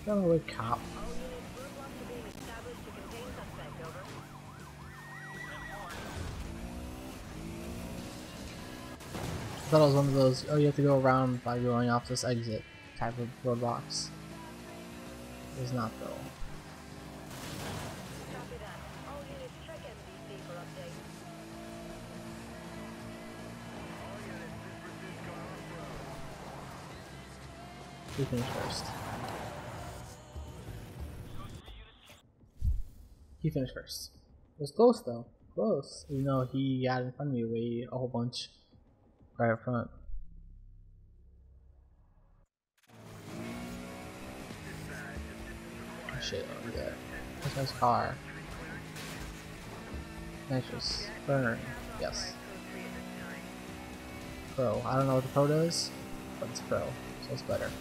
Run away, cop. I thought it was one of those, oh, you have to go around by going off this exit type of roadblocks. It is not though. You finish first. He finished first. It was close though. Close. Even though he got in front of me way a whole bunch right up front. Oh, shit, over there. There's nice car. Nitrous. Burn. Yes. Pro. I don't know what the pro does, but it's pro, so it's better.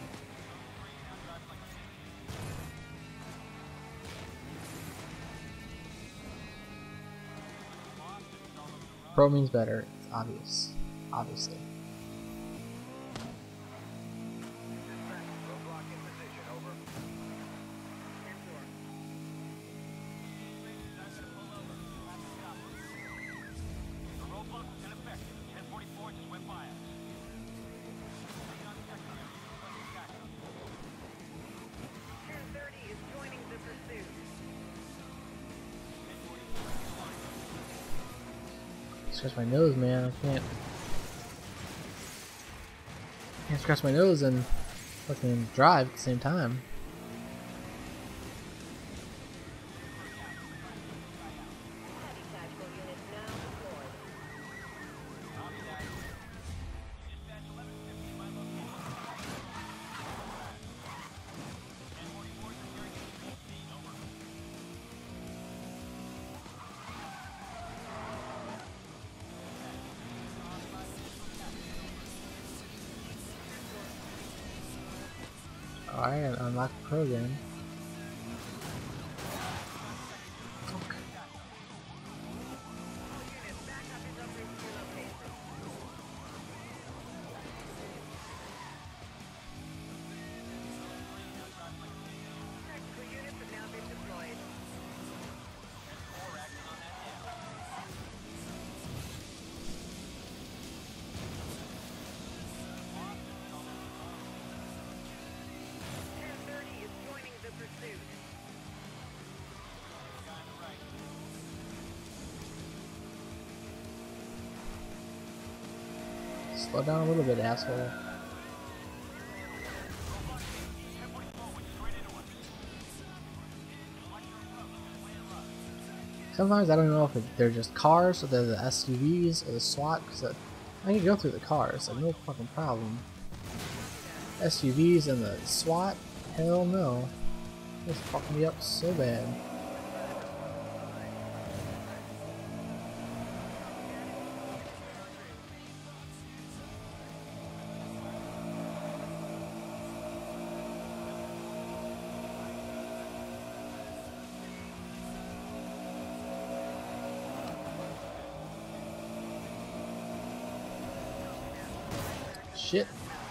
Pro means better. It's obvious. Obviously. Scratch my nose, man. I can't scratch my nose and fucking drive at the same time. Alright, unlock the program. Fuck. Slow down a little bit, asshole. Sometimes I don't know if they're just cars or they're the SUVs or the SWAT, because I can go through the cars, like no fucking problem. SUVs and the SWAT? Hell no. This fucked me up so bad. Shit.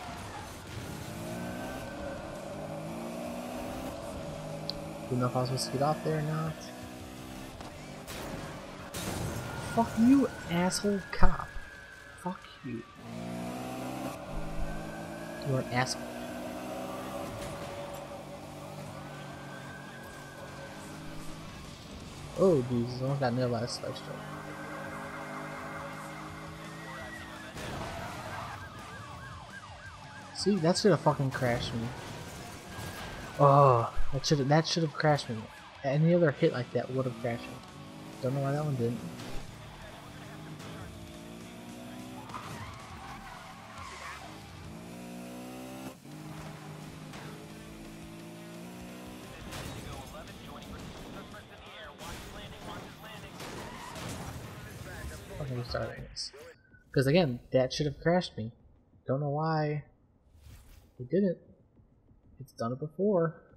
Don't know if I was supposed to get off there or not. Fuck you, asshole cop. Fuck you. You're an asshole. Oh, Jesus, I almost got nailed by a spike stroke. See, that should have fucking crashed me. Oh, that should have crashed me. Any other hit like that would have crashed me. Don't know why that one didn't. Fucking restarting this. Because again, that should have crashed me. Don't know why it didn't. It's done it before.